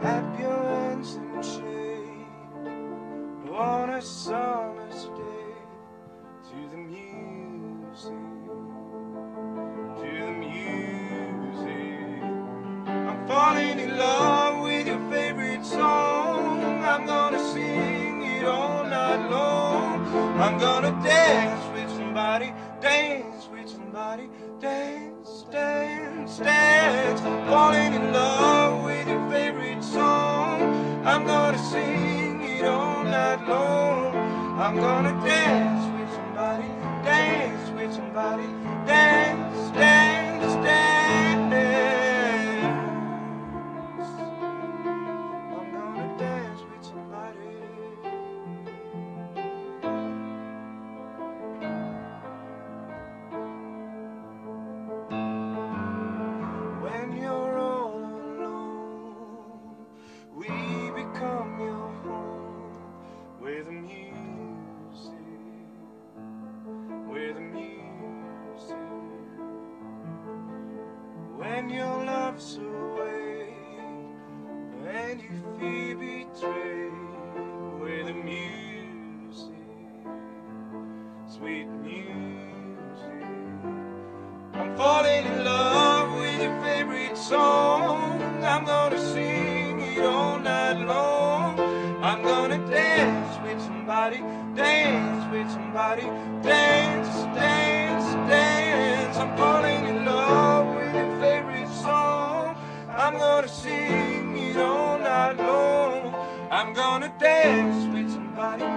Wrap your hands in shade on a summer's day to the music, to the music. I'm falling in love with your favorite song. I'm gonna sing it all night long. I'm gonna dance with somebody, dance with somebody, dance, dance, dance. Falling in love with your favorite song. I'm gonna sing it all night long. I'm gonna dance with somebody, dance with somebody, dance, dance, dance. I'm gonna dance with somebody. When you're all alone, we become your home. With the music, with the music. When your love's away and you feel betrayed, with the music, sweet music. I'm falling in love with your favorite song. I'm gonna sing it all night long. I'm gonna dance with somebody, dance with somebody, dance, dance, dance. I'm falling in love with your favorite song. I'm gonna sing it all night long. I'm gonna dance with somebody,